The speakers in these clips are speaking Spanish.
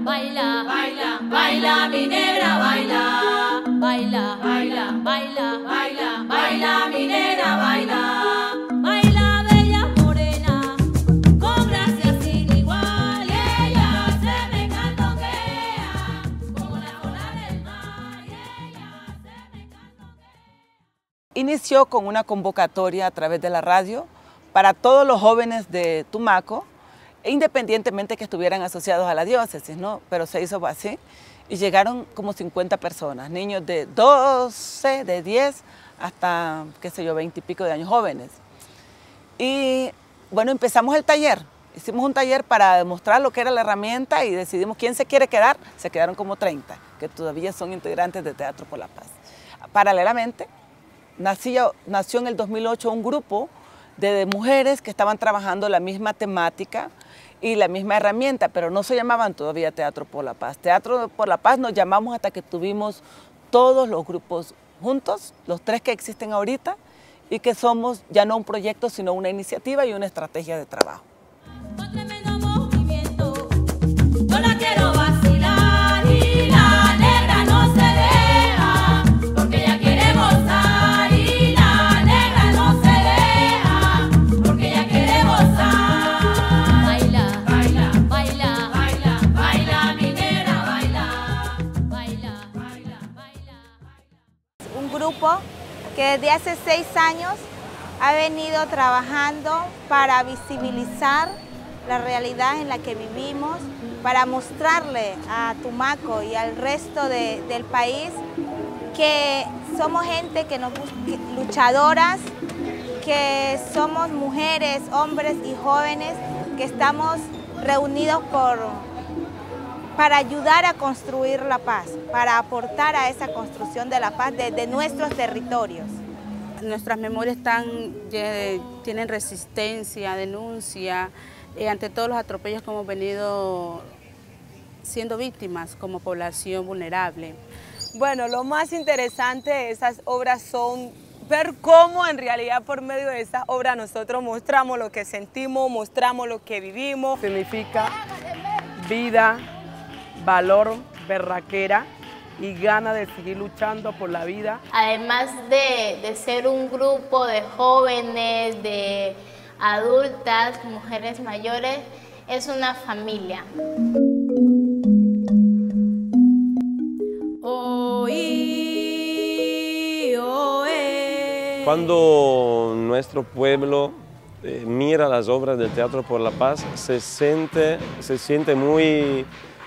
baila, baila, baila, mi negra, baila, baila, baila, baila, baila, baila, mi negra, baila, baila, bella morena, con gracia sin igual, y ella se me cantonquea, como la ola del mar, y ella se me cantonquea. Inició con una convocatoria a través de la radio para todos los jóvenes de Tumaco, independientemente que estuvieran asociados a la diócesis, ¿no? Pero se hizo así y llegaron como 50 personas, niños de 12, de 10 hasta, qué sé yo, 20 y pico de años, jóvenes. Y bueno, empezamos el taller, hicimos un taller para demostrar lo que era la herramienta y decidimos quién se quiere quedar. Se quedaron como 30, que todavía son integrantes de Teatro por la Paz. Paralelamente, nació en el 2008 un grupo de mujeres que estaban trabajando la misma temática y la misma herramienta, pero no se llamaban todavía Teatro por la Paz. Teatro por la Paz nos llamamos hasta que tuvimos todos los grupos juntos, los 3 que existen ahorita, y que somos ya no un proyecto, sino una iniciativa y una estrategia de trabajo. Con tremendo movimiento, yo la quiero vacilar y la negra no se deja, porque ella quiere gozar y la negra no se deja, porque ella quiere gozar. Baila, baila, baila, baila, baila, mi negra, baila, baila, baila, baila. Un grupo que desde hace 6 años ha venido trabajando para visibilizar la realidad en la que vivimos, para mostrarle a Tumaco y al resto del país que somos gente luchadoras, que somos mujeres, hombres y jóvenes que estamos reunidos para ayudar a construir la paz, para aportar a esa construcción de la paz desde nuestros territorios. Nuestras memorias tienen resistencia, denuncia, ante todos los atropellos que hemos venido siendo víctimas como población vulnerable. Bueno, lo más interesante de esas obras son ver cómo en realidad por medio de esas obras nosotros mostramos lo que sentimos, mostramos lo que vivimos. Significa vida, valor, berraquera y gana de seguir luchando por la vida. Además de ser un grupo de jóvenes, de adultas, mujeres mayores, es una familia. Cuando nuestro pueblo mira las obras del Teatro por la Paz, se siente muy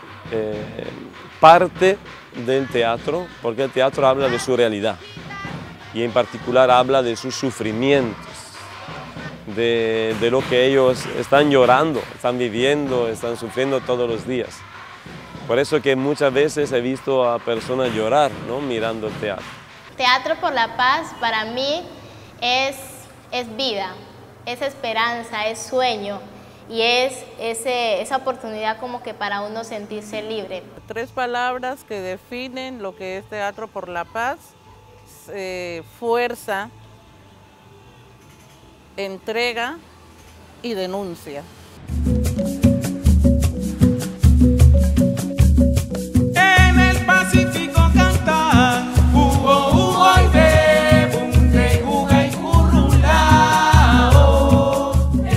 parte del teatro, porque el teatro habla de su realidad y en particular habla de sus sufrimientos, de lo que ellos están llorando, están viviendo, están sufriendo todos los días. Por eso que muchas veces he visto a personas llorar, ¿no?, mirando el teatro. Teatro por la Paz para mí es vida, es esperanza, es sueño y es esa oportunidad como que para uno sentirse libre. 3 palabras que definen lo que es Teatro por la Paz: fuerza, entrega y denuncia. En el Pacífico cantan Hugo, Hugo y Bebunde, Juga y Currulao.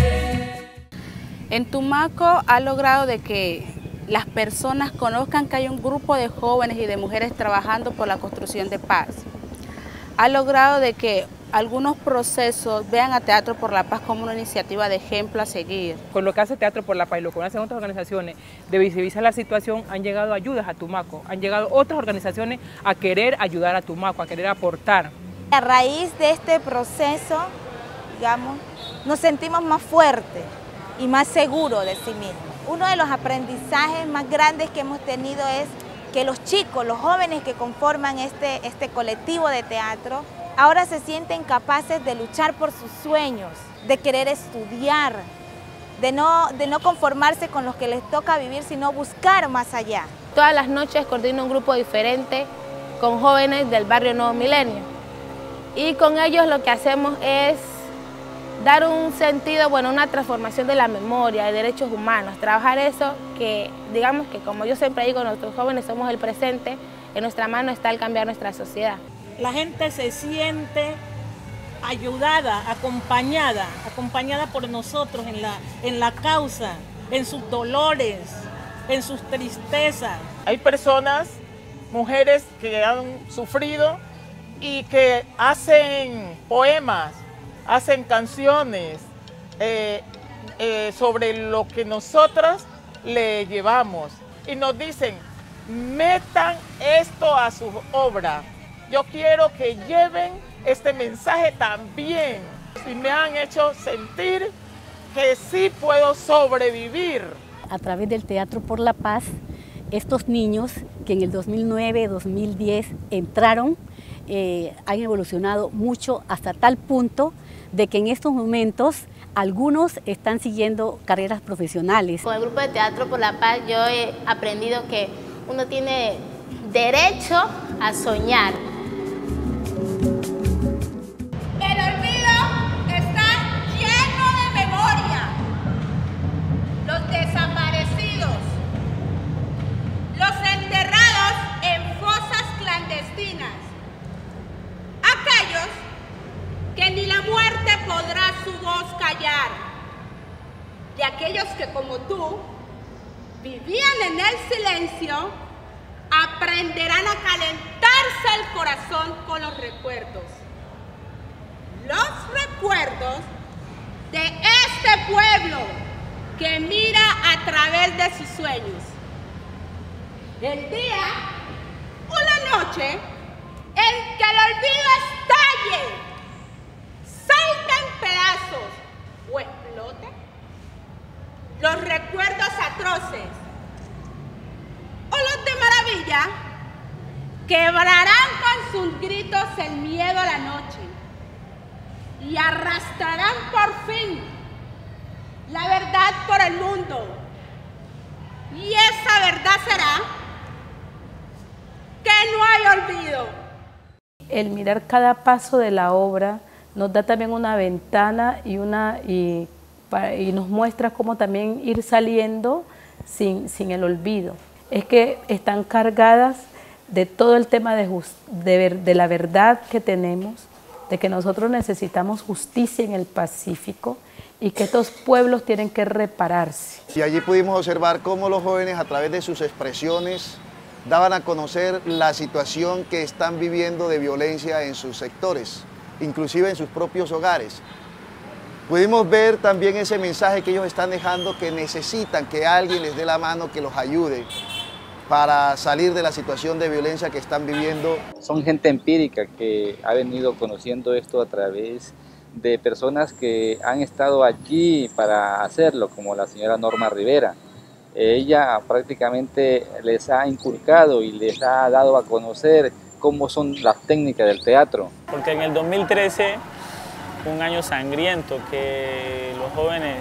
En Tumaco ha logrado de que las personas conozcan que hay un grupo de jóvenes y de mujeres trabajando por la construcción de paz. Ha logrado de que algunos procesos vean a Teatro por la Paz como una iniciativa de ejemplo a seguir. Con lo que hace Teatro por la Paz y lo que hacen otras organizaciones de visibilizar la situación, han llegado ayudas a Tumaco, han llegado otras organizaciones a querer ayudar a Tumaco, a querer aportar. A raíz de este proceso, digamos, nos sentimos más fuertes y más seguros de sí mismos. Uno de los aprendizajes más grandes que hemos tenido es que los chicos, los jóvenes que conforman este colectivo de teatro, ahora se sienten capaces de luchar por sus sueños, de querer estudiar, de no conformarse con lo que les toca vivir, sino buscar más allá. Todas las noches coordino un grupo diferente con jóvenes del barrio Nuevo Milenio y con ellos lo que hacemos es dar un sentido, bueno, una transformación de la memoria, de derechos humanos, trabajar eso que, digamos que como yo siempre digo, nuestros jóvenes somos el presente, en nuestra mano está el cambiar nuestra sociedad. La gente se siente ayudada, acompañada por nosotros en la causa, en sus dolores, en sus tristezas. Hay personas, mujeres que han sufrido y que hacen poemas, hacen canciones sobre lo que nosotras le llevamos y nos dicen, metan esto a su obra. Yo quiero que lleven este mensaje también y me han hecho sentir que sí puedo sobrevivir. A través del Teatro por la Paz, estos niños que en el 2009, 2010 entraron, han evolucionado mucho hasta tal punto de que en estos momentos algunos están siguiendo carreras profesionales. Con el grupo de Teatro por la Paz yo he aprendido que uno tiene derecho a soñar. El olvido está lleno de memoria. Los desaparecidos, los enterrados en fosas clandestinas, aquellos que ni la muerte podrá su voz callar, y aquellos que como tú vivían en el silencio, aprenderán a calentarse el corazón con los recuerdos. Los recuerdos de este pueblo que mira a través de sus sueños. El día o la noche en que el olvido estalle, salte en pedazos o explote, los recuerdos atroces o los de maravilla quebrarán con sus gritos el miedo a la noche y arrastrarán por fin la verdad por el mundo. Y esa verdad será que no hay olvido. El mirar cada paso de la obra nos da también una ventana y nos muestra cómo también ir saliendo sin el olvido. Es que están cargadas de todo el tema de la verdad que tenemos, de que nosotros necesitamos justicia en el Pacífico y que estos pueblos tienen que repararse. Y allí pudimos observar cómo los jóvenes a través de sus expresiones daban a conocer la situación que están viviendo de violencia en sus sectores, inclusive en sus propios hogares. Pudimos ver también ese mensaje que ellos están dejando, que necesitan que alguien les dé la mano, que los ayude para salir de la situación de violencia que están viviendo. Son gente empírica que ha venido conociendo esto a través de personas que han estado allí para hacerlo, como la señora Norma Rivera. Ella prácticamente les ha inculcado y les ha dado a conocer cómo son las técnicas del teatro. Porque en el 2013, un año sangriento, que los jóvenes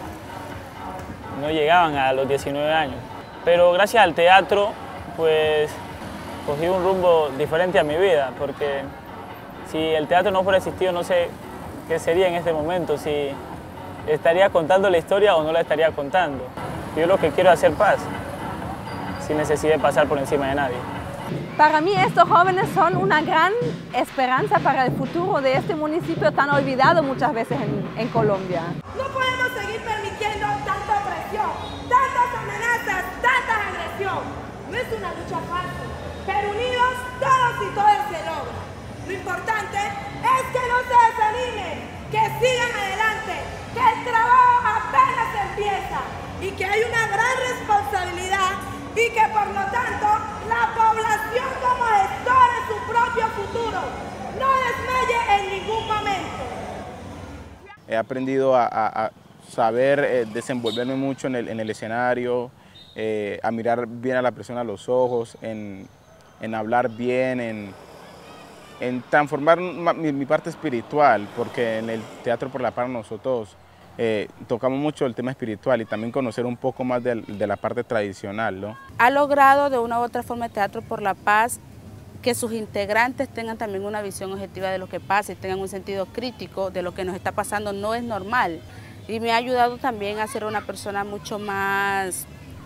no llegaban a los 19 años. Pero gracias al teatro, pues, cogí un rumbo diferente a mi vida, porque si el teatro no fuera existido, no sé qué sería en este momento, si estaría contando la historia o no la estaría contando. Yo lo que quiero es hacer paz, sin necesidad de pasar por encima de nadie. Para mí estos jóvenes son una gran esperanza para el futuro de este municipio tan olvidado muchas veces en Colombia. No podemos seguir permitiendo tanta opresión, tantas amenazas, tanta agresión. No es una lucha fácil, pero unidos todos y todas se logra. Lo importante es que no se desanimen, que sigan adelante, que el trabajo apenas empieza y que hay una gran responsabilidad y que por lo tanto la población como gestora de su propio futuro no desmaye en ningún momento. He aprendido a saber desenvolverme mucho en el escenario, a mirar bien a la persona a los ojos, en hablar bien, en transformar mi parte espiritual, porque en el Teatro por la Paz nosotros tocamos mucho el tema espiritual y también conocer un poco más de la parte tradicional, ¿no? Ha logrado de una u otra forma el Teatro por la Paz que sus integrantes tengan también una visión objetiva de lo que pasa y tengan un sentido crítico de lo que nos está pasando, no es normal. Y me ha ayudado también a ser una persona mucho más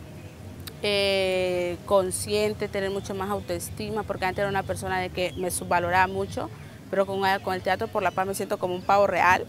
consciente, tener mucho más autoestima, porque antes era una persona de que me subvaloraba mucho, pero con el Teatro por la Paz me siento como un pavo real.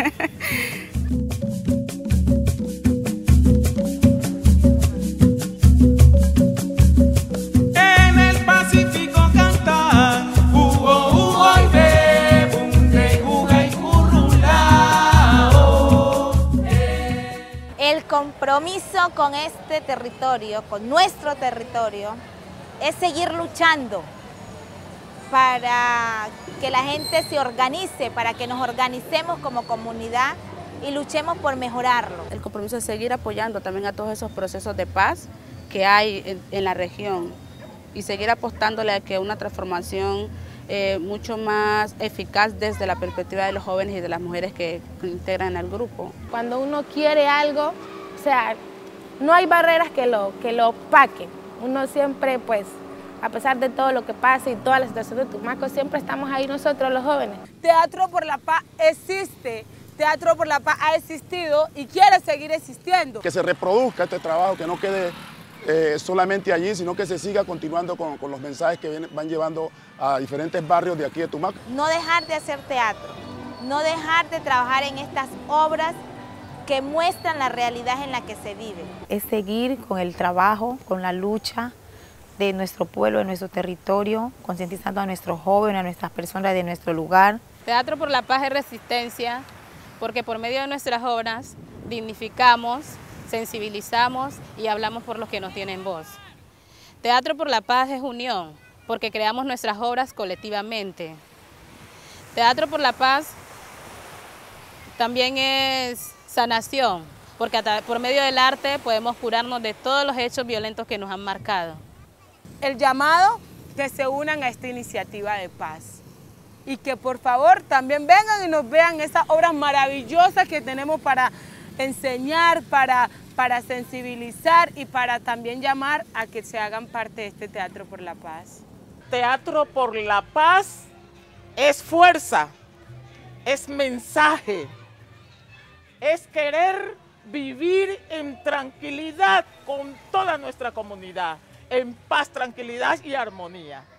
En el Pacífico cantan Hugo, Hugo y Bebunde, Juga y Currulao. El compromiso con este territorio, con nuestro territorio, es seguir luchando para que la gente se organice, para que nos organicemos como comunidad y luchemos por mejorarlo. El compromiso es seguir apoyando también a todos esos procesos de paz que hay en la región y seguir apostándole a que una transformación mucho más eficaz desde la perspectiva de los jóvenes y de las mujeres que integran el grupo. Cuando uno quiere algo, o sea, no hay barreras que lo opaquen. Uno siempre, pues, a pesar de todo lo que pasa y toda la situación de Tumaco, siempre estamos ahí nosotros los jóvenes. Teatro por la Paz existe, Teatro por la Paz ha existido y quiere seguir existiendo. Que se reproduzca este trabajo, que no quede solamente allí, sino que se siga continuando con los mensajes que van llevando a diferentes barrios de aquí de Tumaco. No dejar de hacer teatro, no dejar de trabajar en estas obras que muestran la realidad en la que se vive. Es seguir con el trabajo, con la lucha de nuestro pueblo, de nuestro territorio, concientizando a nuestros jóvenes, a nuestras personas de nuestro lugar. Teatro por la Paz es resistencia, porque por medio de nuestras obras dignificamos, sensibilizamos y hablamos por los que no tienen voz. Teatro por la Paz es unión, porque creamos nuestras obras colectivamente. Teatro por la Paz también es sanación, porque por medio del arte podemos curarnos de todos los hechos violentos que nos han marcado. El llamado que se unan a esta iniciativa de paz y que por favor también vengan y nos vean esas obras maravillosas que tenemos para enseñar, para sensibilizar y para también llamar a que se hagan parte de este Teatro por la Paz. Teatro por la Paz es fuerza, es mensaje, es querer vivir en tranquilidad con toda nuestra comunidad, en paz, tranquilidad y armonía.